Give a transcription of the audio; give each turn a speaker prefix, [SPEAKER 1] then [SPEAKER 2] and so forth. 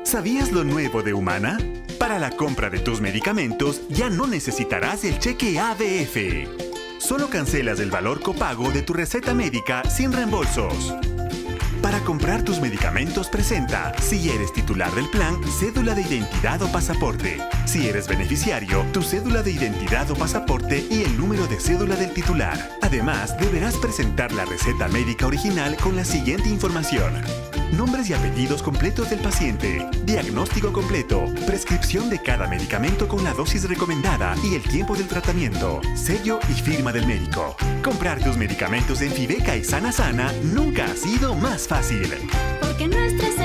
[SPEAKER 1] ¿Sabías lo nuevo de Humana? Para la compra de tus medicamentos ya no necesitarás el cheque ADF. Solo cancelas el valor copago de tu receta médica sin reembolsos. Para comprar tus medicamentos presenta, si eres titular del plan, cédula de identidad o pasaporte. Si eres beneficiario, tu cédula de identidad o pasaporte y el número de cédula del titular. Además, deberás presentar la receta médica original con la siguiente información: nombres y apellidos completos del paciente, diagnóstico completo, prescripción de cada medicamento con la dosis recomendada y el tiempo del tratamiento, sello y firma del médico. Comprar tus medicamentos en Fibeca y Sana Sana nunca ha sido más fácil.
[SPEAKER 2] Porque nuestra